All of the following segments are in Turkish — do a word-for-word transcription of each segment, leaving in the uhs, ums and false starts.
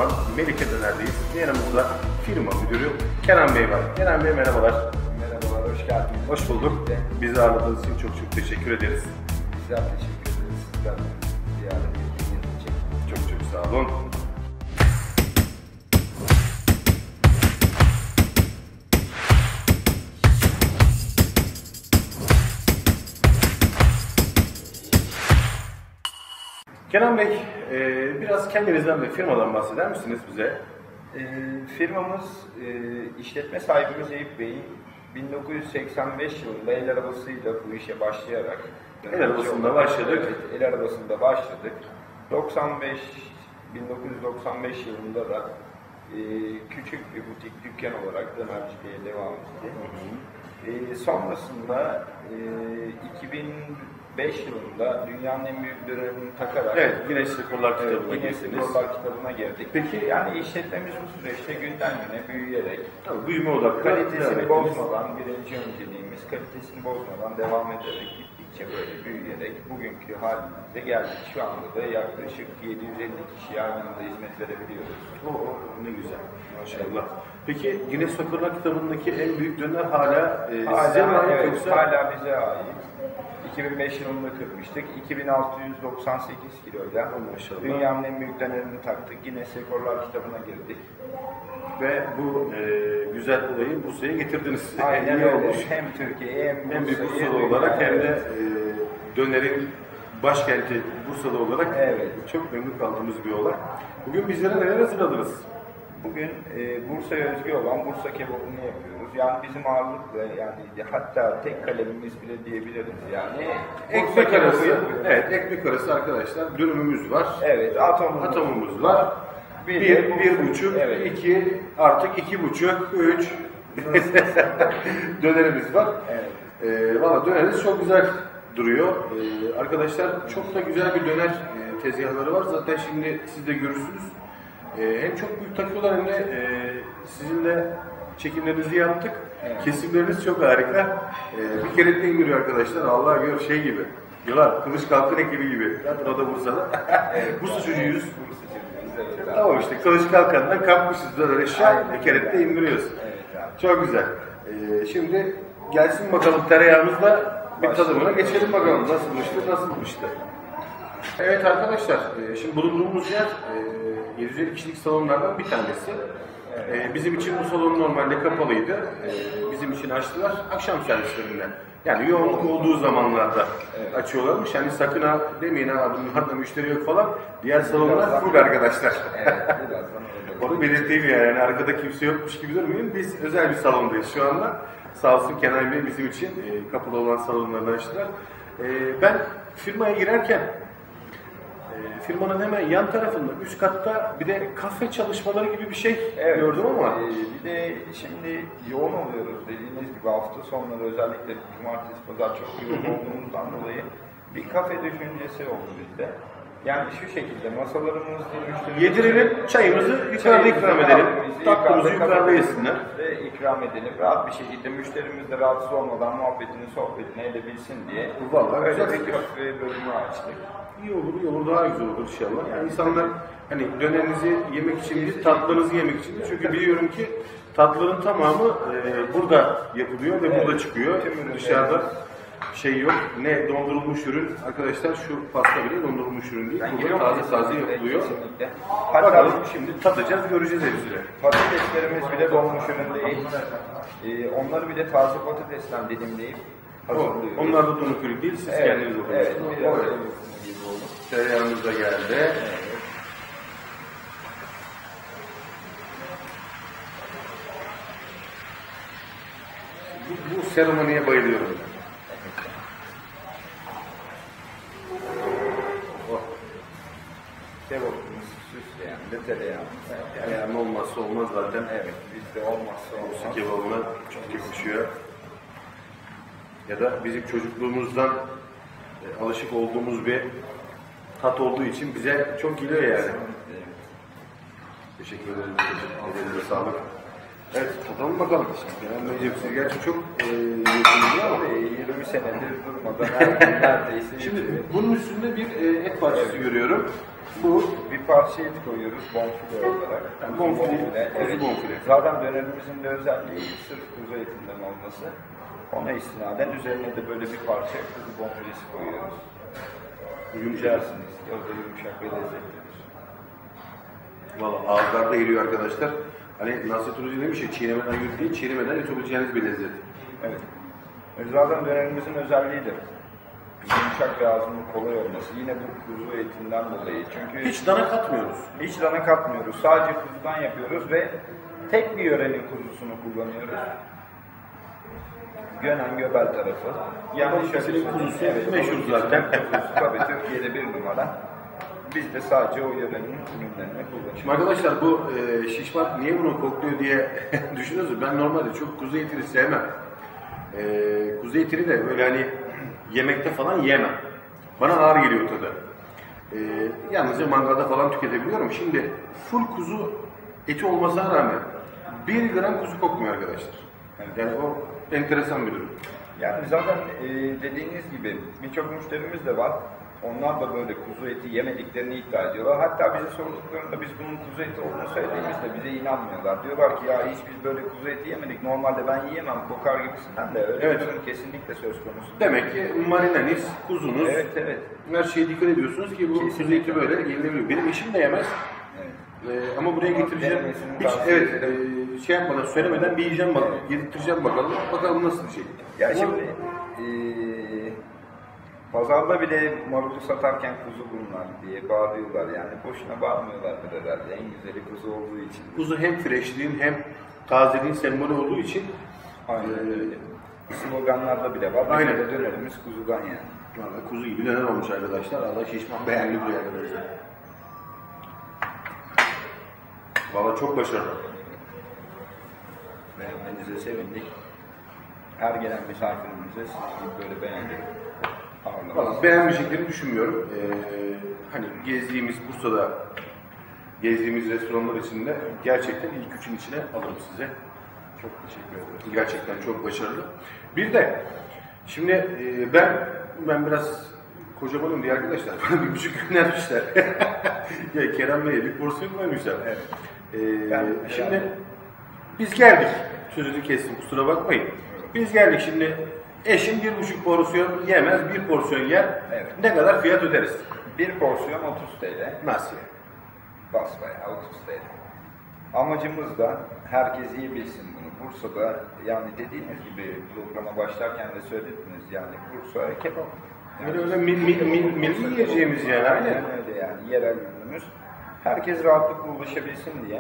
olan Melike Döner'deyiz. Yanımızda firma müdürü Kenan Bey var. Kenan Bey merhabalar. Merhabalar, hoş geldiniz. Hoş bulduk. Bizi ağırladığınız için çok çok teşekkür ederiz. Bizler teşekkür ederiz. Sizler ziyaret ettiğiniz için. Çok çok sağ olun. Kenan Bey, e, biraz kendinizden ve firmadan bahseder misiniz bize? E, firmamız, e, işletme sahibimiz Eyüp Bey'in bin dokuz yüz seksen beş yılında el arabasıyla bu işe başlayarak El arabasında başladık. Evet, el arabasında başladık. doksan beş bin dokuz yüz doksan beş yılında da e, küçük bir butik dükkan olarak dönerciliğe devam etti. E, sonrasında e, iki bin beş yılında dünyanın en büyük dönerini takarak Evet, Guinness Rekorlar kitabına evet, Guinness girdiniz. Rekorlar kitabına girdik. Peki, Yani işletmemiz bu süreçte günden güne büyüyerek tabii, büyüme odaklı kalitesini bozmadan, birinci önceliğimiz kalitesini bozmadan devam ederek gittikçe böyle büyüyerek bugünkü halimizde geldik. Şu anda da yaklaşık yedi yüz elli kişiye aynı anda hizmet verebiliyoruz. Oo, ne güzel. Maşallah. Peki Guinness Rekorlar kitabındaki en büyük döner hala, e, hala size mi ait evet, yoksa? hala bize ait. iki bin beş yılında kırmıştık. iki bin altı yüz doksan sekiz kiloyla Maşallah. dünyanın en büyük dönerini taktık. Guinness Rekorlar kitabına girdik. Ve bu e, güzel olayı Bursa'ya getirdiniz. Aynen İyi öyle. olmuş. Hem Türkiye'ye hem Hem bir Bursa'ya, Bursalı olarak hem de evet. e, dönerin başkenti Bursa'da olarak Evet. çok memnun kaldığımız bir olay. Bugün bizlere neler hazırladınız? Bugün e, Bursa'ya özgü olan Bursa kebabını yapıyoruz. Yani bizim ağırlıkla yani hatta tek kalemimiz bile diyebiliriz yani. Ekmek kebabı arası, yapıyoruz. evet, ekmek arası arkadaşlar dürümümüz var. Evet, atomumuz, Atomumuz var. Bir, Bir, de bir buçuk, evet. iki, artık iki buçuk, üç dönerimiz var. Evet. Ee, Valla dönerimiz çok güzel duruyor. Ee, arkadaşlar çok da güzel bir döner e, tezgahları var. Zaten şimdi siz de görürsünüz. Ee, hem çok büyük takıyorlar hem de e, sizinle çekimlerinizi yaptık. Evet. Kesimleriniz çok harika. Ee, bir kere de indiriyor arkadaşlar. Allah gör şey gibi. Diyorlar Kılıç Kalkın ekibi gibi. Zaten o da Bursa'da. Evet. Bursa çocuğuyuz. Bursa çocuğuyuz, evet. Tamam işte Kılıç Kalkan'dan kapmışız döner aşağı. Bir kere de indiriyoruz. Evet, abi. Çok güzel. Ee, şimdi gelsin bakalım tereyağımızla bir tadımına geçelim bakalım. Nasılmıştı, nasılmıştı. Evet arkadaşlar, e, şimdi bulunduğumuz yer e, yedi yüz elli kişilik salonlardan bir tanesi. E, bizim için bu salon normalde kapalıydı. E, bizim için açtılar akşam servislerinden. Yani yoğunluk olduğu zamanlarda Evet. açıyorlarmış. Yani sakın ha demeyin ha bunlarda müşteri yok falan. Diğer salonlar full arkadaşlar. Evet, birazdan öyle. Onu belirteyim yani. yani arkada kimse yokmuş gibi durmayın. Biz özel bir salondayız şu anda. Sağ olsun Kenan Bey bizim için e, kapalı olan salonlarını açtılar. E, ben firmaya girerken e, firmanın hemen yan tarafında üst katta bir de kafe çalışmaları gibi bir şey Evet, gördüm ama. e, bir de şimdi yoğun oluyoruz dediğiniz gibi hafta sonları özellikle cumartesi pazar çok yoğun olduğumuzdan dolayı bir kafe düşüncesi oldu bizde. Yani şu şekilde masalarımızda müşterilerimize Yedirelim, çayımızı yukarıda ikram edelim. Tatlımızı yukarıda yesinler. Ve ikram edelim. Rahat bir şekilde müşterimiz de rahatsız olmadan muhabbetini, sohbetini edebilsin diye. Vallahi öyle güzel. bir kafe bölümü açtık. İyi olur, iyi olur, daha güzel olur inşallah. Yani insanlar hani dönerinizi yemek için değil, tatlınızı yemek için değil. Çünkü biliyorum ki tatlıların tamamı e, burada yapılıyor ve Evet. burada çıkıyor. Tüm ürünler. Dışarıda şey yok. Ne dondurulmuş ürün. Arkadaşlar şu pasta bile dondurulmuş ürün değil. Ben Burada giriyorum taze taze kesinlikle, yapılıyor. kesinlikle. Hatta Bakalım şimdi tadacağız, göreceğiz hepsini. patateslerimiz bile donmuş ürün değil. Ee, onları bile taze patatesten dilimleyip hazırlıyoruz. Onlar da donuk ürün değil, siz Evet, kendiniz yapıyorsunuz. evet, biraz Evet. öyle gibi oldu. Tereyağımız da geldi. Evet. Bu, bu seremoniye bayılıyorum. Oh. Kebabımız süsleyen de tereyağımız. Evet, Yani olmazsa olmaz zaten. evet, bizde olmazsa Bursa olmaz. kebabına çok yakışıyor. Ya da bizim çocukluğumuzdan e, alışık olduğumuz bir tat olduğu için bize çok geliyor yani. Evet. Teşekkür ederim. Elinize sağlık. Evet, tadalım bakalım. Kenan Beyciğim, siz gerçi çok e, yiyorsunuz ama. Tabii yirmi senedir durmadan her gün neredeyse Şimdi yetişiyor. bunun üstünde bir e, et parçası Evet. görüyorum. Bu bir parça et koyuyoruz bonfile olarak. Yani bonfile, kuzu evet. bonfile. Zaten dönerimizin de özelliği sırf kuzu etinden olması. Ona istinaden üzerine de böyle bir parça kuzu bonfilesi koyuyoruz. Yumuşarsınız. O da yumuşak ve lezzetlidir. Valla ağızlarda eriyor arkadaşlar. Hani Nasrettin Hoca demiş ya, çiğnemeden yut değil, çiğnemeden yutabileceğiniz bir lezzet. Evet. Zaten dönerimizin özelliğidir. Yumuşak ve ağzının kolay olması. Yine bu kuzu etinden dolayı. Çünkü Hiç dana katmıyoruz. hiç dana katmıyoruz. Sadece kuzudan yapıyoruz ve tek bir yörenin kuzusunu kullanıyoruz. Gönen Göbel tarafı. Yani Balıkesir'in kuzusu evet, meşhur Balıkesir'in zaten. kuzusu tabii Türkiye'de bir numara. Biz de sadece o yörenin ürünlerini kullanıyoruz. Şimdi arkadaşlar bu e, şişman niye bunu kokluyor diye düşünüyorsunuz. Ben normalde çok kuzu etini sevmem. E, kuzu etini de böyle hani yemekte falan yemem. Bana ağır geliyor tadı. E, yalnızca mangalda falan tüketebiliyorum. Şimdi full kuzu eti olmasına rağmen bir gram kuzu kokmuyor arkadaşlar. Yani o enteresan bir durum. Yani zaten e, dediğiniz gibi birçok müşterimiz de var. Onlar da böyle kuzu eti yemediklerini iddia ediyorlar. Hatta bize sorduklarında biz bunun kuzu eti olduğunu söylediğimizde bize inanmıyorlar. Diyorlar ki ya hiç biz böyle kuzu eti yemedik. Normalde ben yiyemem, kokar gibisinden de öyle Evet. bir durum kesinlikle söz konusu. Demek ki marineniz, kuzunuz, Evet evet. her şeye dikkat ediyorsunuz ki bu Kesinlikle. kuzu eti böyle yenilebiliyor. Benim eşim de yemez. Evet. Ee, ama buraya getireceğim. denemesini Hiç tavsiye evet ederim. e, şey yapmadan, söylemeden bir yiyeceğim bakalım. Getireceğim bakalım. Bakalım nasıl bir şey. Ya Ama şimdi eee pazarda bile marulu satarken kuzu bunlar diye bağırıyorlar yani. Boşuna bağırmıyorlardır herhalde. En güzeli kuzu olduğu için. kuzu hem freshliğin hem tazeliğin sembolü olduğu için Aynen öyle. Sloganlarda bile var. Aynen. Aynen. Dönerimiz kuzudan yani. valla kuzu gibi döner olmuş arkadaşlar. Allah şişman beğendi buraya arkadaşlar. Valla çok başarılı. Beğenmenize sevindik. Her gelen misafirimize siz gibi böyle beğendik. Valla beğenmeyeceklerini düşünmüyorum. Ee, hani gezdiğimiz Bursa'da gezdiğimiz restoranlar içinde gerçekten ilk üçün içine alırım size. Çok teşekkür ederim. Gerçekten çok başarılı. Bir de şimdi e, ben ben biraz kocamanım diye arkadaşlar bana bir buçuk göndermişler. Ya Kerem Bey'e bir porsiyon koymuşlar. Evet. Ee, Ben- şimdi biz geldik. Sözünü kestim kusura bakmayın. Biz geldik şimdi eşim bir buçuk porsiyon yemez, bir porsiyon yer. Evet. Ne kadar fiyat öderiz? Bir porsiyon otuz TL. Nasıl yani? Basbayağı otuz TL. Amacımız da herkes yiyebilsin bunu. Bursa'da yani dediğiniz gibi programa başlarken de söylediniz yani Bursa kebap. Öyle öyle mil, mil, mil, milli yiyeceğimiz yani. Aynen. Aynen öyle yani yerel ürünümüz. Herkes rahatlıkla ulaşabilsin diye.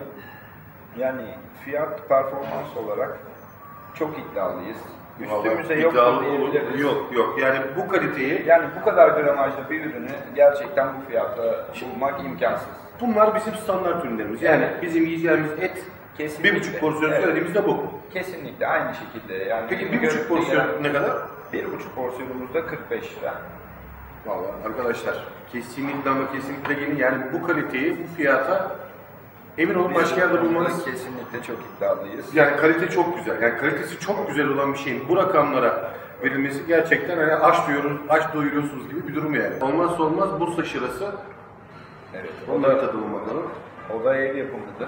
Yani fiyat performans olarak çok iddialıyız. Üstümüze yok İddialı da olur. diyebiliriz. Yok yok yani bu kaliteyi Yani bu kadar gramajlı bir ürünü gerçekten bu fiyata bulmak imkansız. bunlar bizim standart ürünlerimiz. Yani Evet. bizim yiyeceğimiz et Kesinlikle. bir buçuk porsiyon Evet. söylediğimizde bu. Kesinlikle aynı şekilde. Yani Peki bir buçuk porsiyon ne kadar? Bir buçuk porsiyonumuzda kırk beş lira. Vallahi arkadaşlar kesinlikle ama kesinlikle gelin yani bu kaliteyi bu fiyata emin olun başka yerde bulmanız. Kesinlikle çok iddialıyız. Yani kalite çok güzel. Yani kalitesi çok güzel olan bir şeyin bu rakamlara verilmesi gerçekten hani aç doyurur, aç doyuruyorsunuz gibi bir durum yani. Olmazsa olmaz Bursa şırası. Evet. Onları tadalım bakalım. O da ev yapımıdır.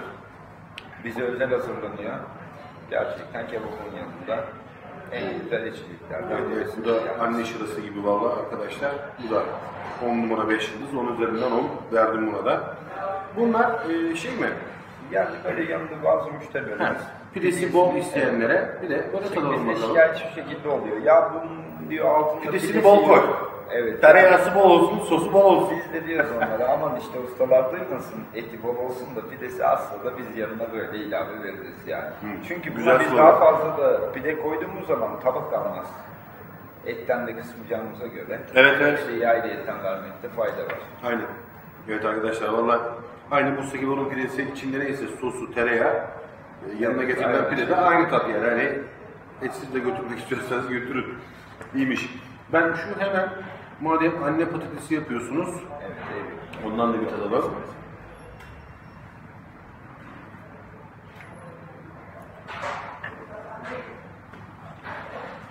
Bize özel hazırlanıyor. Gerçekten kebabın yanında en güzel içeceklerden Evet, birisi. bu da anne şırası gibi vallahi arkadaşlar. Bu da on numara beş yıldız. on üzerinden on verdim buna da. Bunlar e, şey mi? Yani böyle yanında bazı müşterilerimiz. Ha, pidesi bol isteyenlere bir de böyle tadalım Bizde bakalım. şikayet şu şekilde oluyor. Ya bunun diyor altında Pidesini pidesi bol koy. yok. Evet. Tereyağısı bol olsun, sosu bol olsun. Biz de diyoruz onlara aman işte ustalar duymasın eti bol olsun da pidesi azsa da biz yanına böyle ilave veririz yani. Çünkü Güzel buna biz soru. daha fazla da pide koyduğumuz zaman tabak kalmaz. Etten de kısmayacağımıza göre. Evet, evet. İşte ayrı etten vermekte fayda var. Aynen. Evet arkadaşlar vallahi aynı Bursa gibi onun pidesi içinde neyse sosu, tereyağı e, yanına Evet, getirilen aynen. pide de aynı tat yani. Hani etsiz de götürmek istiyorsanız götürün. İyiymiş. Ben şu hemen madem anne patatesi yapıyorsunuz Evet, evet. ondan da bir tadalım.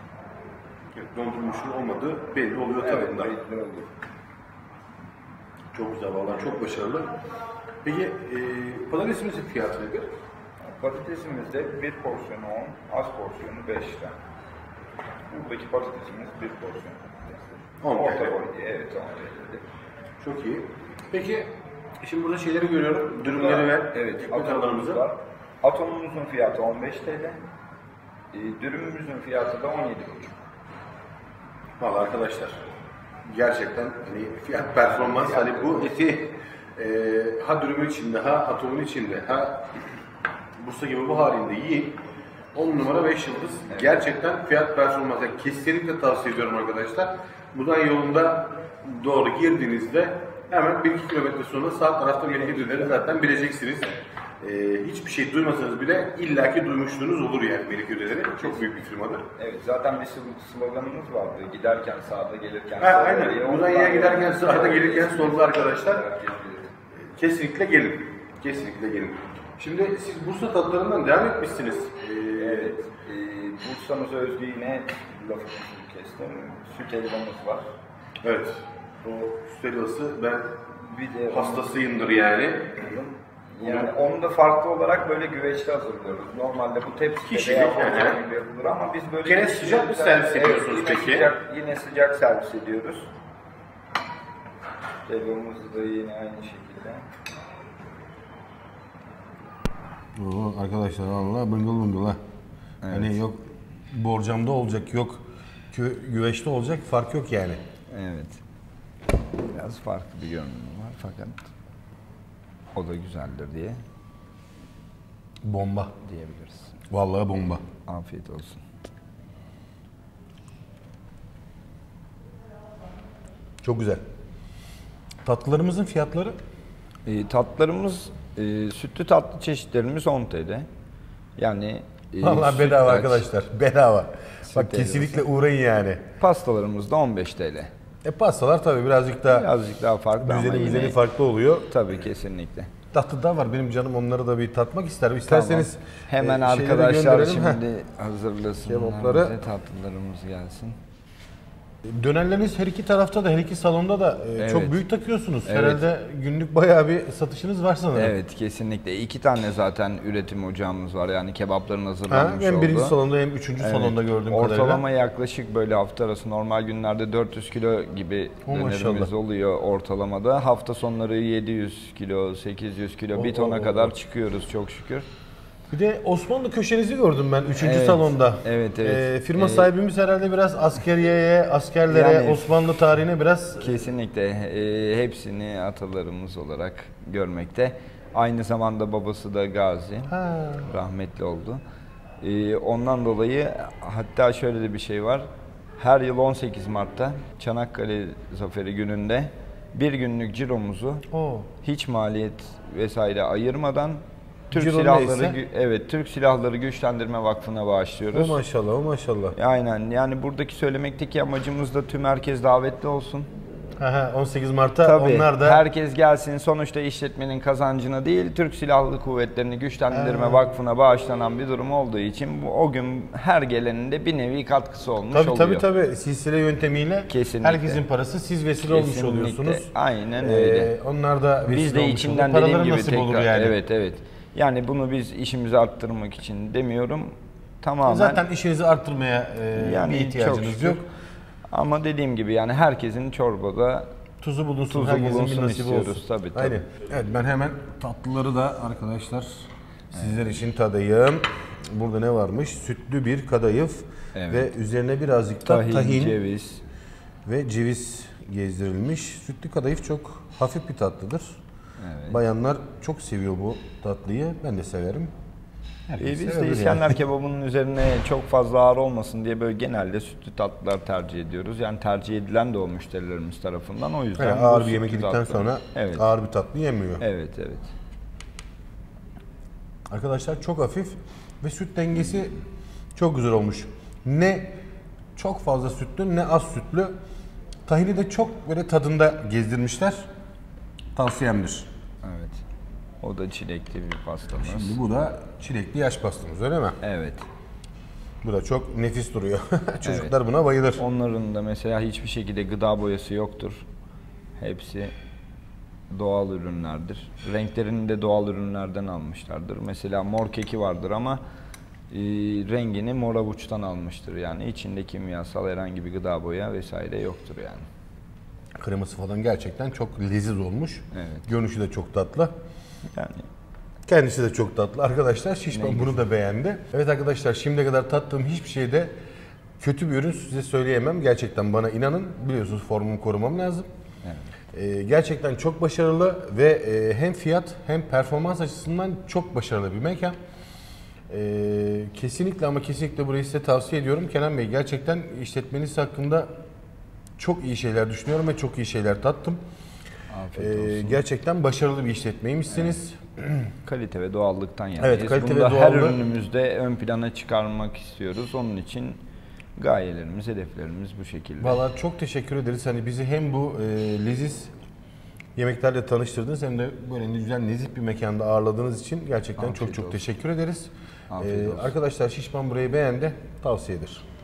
Evet, dondurmuşun olmadığı belli oluyor Evet, tadında. belli oluyor. Çok güzel vallahi, çok başarılı. Peki e, patatesimizin fiyatı nedir? Patatesimizde bir porsiyonu on, az porsiyonu beş lira. Buradaki patatesimiz bir porsiyon patatesdir. on Orta T L. boy, evet on T L'dir. Çok iyi. Peki şimdi burada şeyleri görüyorum. Dürümleri ve evet, ekmek aralarımızı. var. Atomumuzun fiyatı on beş T L. E, dürümümüzün fiyatı da on yedi buçuk. Vallahi arkadaşlar gerçekten hani fiyat performans hani bu eti e, ha dürümün içinde ha atomun içinde ha Bursa gibi bu halinde yiyin. on numara beş yıldız. Evet. Gerçekten fiyat performans yani kesinlikle tavsiye ediyorum arkadaşlar. Buradan yolunda doğru girdiğinizde hemen bir iki kilometre sonra sağ tarafta Melike'leri zaten bileceksiniz. Ee, hiçbir şey duymasanız bile illaki duymuşluğunuz olur yani Melike'leri. Çok büyük bir firmadır. Evet, zaten bir sloganımız vardı. Giderken sağda, gelirken ha, sağda. Aynen. Buradan yine giderken sağda, gelirken solda arkadaşlar. Kesinlikle gelin. Kesinlikle gelin. Şimdi siz Bursa tatlarından devam etmişsiniz. Ee, evet. E, Bursa'mıza özgü yine lafını kestim. Süt helvamız var. Evet. O süt helvası ben bir de hastasıyımdır yani. Yani onu da farklı olarak böyle güveçte hazırlıyoruz. Normalde bu tepside veya orta gibi yapılır ama biz böyle... Gene sıcak mı servis ediyorsunuz evet, peki? Sıcak, yine sıcak servis ediyoruz. Helvamızı da yine aynı şekilde. Oo, arkadaşlar vallahi bıngıl bıngıl ha. Evet. Hani yok borcamda olacak, yok gü güveçte olacak, fark yok yani. Evet. Biraz farklı bir görünüm var fakat o da güzeldir diye. Bomba diyebiliriz. Vallahi bomba. Afiyet olsun. Çok güzel. Tatlılarımızın fiyatları? E, tatlarımız, e, sütlü tatlı çeşitlerimiz on T L. Yani e, vallahi bedava sütlaç, arkadaşlar, bedava. Bak süt kesinlikle helvası. uğrayın yani. Pastalarımız da on beş T L. E pastalar tabii birazcık daha birazcık daha farklı ama güzeli güzeli yine farklı oluyor. Tabii kesinlikle. Tatlı da var benim canım, onları da bir tatmak ister. İsterseniz tamam. Hemen e, arkadaşlar şimdi hazırlasınlar. Kebapları. Bize tatlılarımız gelsin. Dönerleriniz her iki tarafta da, her iki salonda da e, evet. çok büyük takıyorsunuz. Evet. Herhalde günlük bayağı bir satışınız var sanırım. Evet, kesinlikle. İki tane zaten üretim ocağımız var. Yani kebapların hazırlanmış ha, hem birinci olduğu. salonda hem üçüncü evet. salonda gördüğüm Ortalama kadarıyla. Ortalama yaklaşık böyle hafta arası normal günlerde dört yüz kilo gibi o dönerimiz maşallah. oluyor ortalamada. Hafta sonları yedi yüz kilo, sekiz yüz kilo, o, bir tona o, o. kadar çıkıyoruz çok şükür. Bir de Osmanlı köşenizi gördüm ben üçüncü Evet, salonda. Evet, evet. Ee, firma ee, sahibimiz herhalde biraz askeriyeye, askerlere, yani, Osmanlı tarihine biraz... Kesinlikle. E, hepsini atalarımız olarak görmekte. Aynı zamanda babası da gazi. Ha. Rahmetli oldu. E, ondan dolayı hatta şöyle de bir şey var. Her yıl on sekiz Mart'ta Çanakkale Zaferi gününde bir günlük ciromuzu Oo. hiç maliyet vesaire ayırmadan Türk Ciro Silahları neyse? evet Türk Silahları Güçlendirme Vakfı'na bağışlıyoruz. O maşallah, o maşallah. Aynen. Yani buradaki söylemekteki amacımız da tüm herkes davetli olsun. Aha, on sekiz Mart'ta Tabii, onlar da... herkes gelsin. Sonuçta işletmenin kazancına değil, Türk Silahlı Kuvvetleri'ni Güçlendirme ha. Vakfı'na bağışlanan bir durum olduğu için bu, o gün her gelenin de bir nevi katkısı olmuş tabii, oluyor. Tabii tabii. Silsile yöntemiyle Kesinlikle. herkesin parası, siz vesile Kesinlikle. olmuş oluyorsunuz. Aynen öyle. Ee, onlar da vesile Biz de olmuş içinden oluyor. dediğim Paraları gibi nasip tekrar, olur yani. evet evet. Yani bunu biz işimizi arttırmak için demiyorum. Tamamen. Zaten işinizi arttırmaya e, yani bir ihtiyacınız yok. Ama dediğim gibi yani herkesin çorbada tuzu bulunsun, tuzu herkesin bulunsun bir nasibi istiyoruz olsun. tabii tabii. Aynen. Evet, ben hemen tatlıları da arkadaşlar sizler evet. için tadayım. Burada ne varmış? Sütlü bir kadayıf evet. ve üzerine birazcık da tahin, tahin ceviz ve ceviz gezdirilmiş. Sütlü kadayıf çok hafif bir tatlıdır. Evet. Bayanlar çok seviyor bu tatlıyı. Ben de severim. Ee, biz de İskender yani. Kebabının üzerine çok fazla ağır olmasın diye böyle genelde sütlü tatlılar tercih ediyoruz. Yani tercih edilen de o müşterilerimiz tarafından. O yüzden yani ağır bir yemek yedikten tatlı. sonra evet. ağır bir tatlı yemiyor. Evet, evet. Arkadaşlar çok hafif ve süt dengesi çok güzel olmuş. Ne çok fazla sütlü ne az sütlü. Tahini de çok böyle tadında gezdirmişler. Tavsiyemdir. Evet. O da çilekli bir pastamız. Şimdi bu da çilekli yaş pastamız, öyle mi? Evet. Bu da çok nefis duruyor. Çocuklar evet. buna bayılır. Onların da mesela hiçbir şekilde gıda boyası yoktur. Hepsi doğal ürünlerdir. Renklerini de doğal ürünlerden almışlardır. Mesela mor keki vardır ama e, rengini mor avuçtan almıştır. Yani içinde kimyasal herhangi bir gıda boya vesaire yoktur yani. Kreması falan gerçekten çok leziz olmuş. Evet. Görünüşü de çok tatlı. Yani Kendisi de çok tatlı. Arkadaşlar Şişman Ne bunu da beğendi. Evet arkadaşlar, şimdiye kadar tattığım hiçbir şeyde kötü bir ürün size söyleyemem. Gerçekten bana inanın. Biliyorsunuz formumu korumam lazım. evet. Ee, gerçekten çok başarılı ve e, hem fiyat hem performans açısından çok başarılı bir mekan. Ee, kesinlikle ama kesinlikle burayı size tavsiye ediyorum. Kenan Bey, gerçekten işletmeniz hakkında çok iyi şeyler düşünüyorum ve çok iyi şeyler tattım. Afiyet Ee, olsun. gerçekten başarılı bir işletmeymişsiniz. Kalite ve doğallıktan yani. Evet, kalite Bunu ve da her doğallığı- ürünümüzde ön plana çıkarmak istiyoruz. Onun için gayelerimiz, hedeflerimiz bu şekilde. Vallahi çok teşekkür ederiz. Hani bizi hem bu e, leziz yemeklerle tanıştırdınız hem de böyle güzel nezih bir mekanda ağırladığınız için gerçekten Afiyet çok çok olsun. teşekkür ederiz. Afiyet Ee, olsun. arkadaşlar Şişman burayı beğendi, tavsiye eder.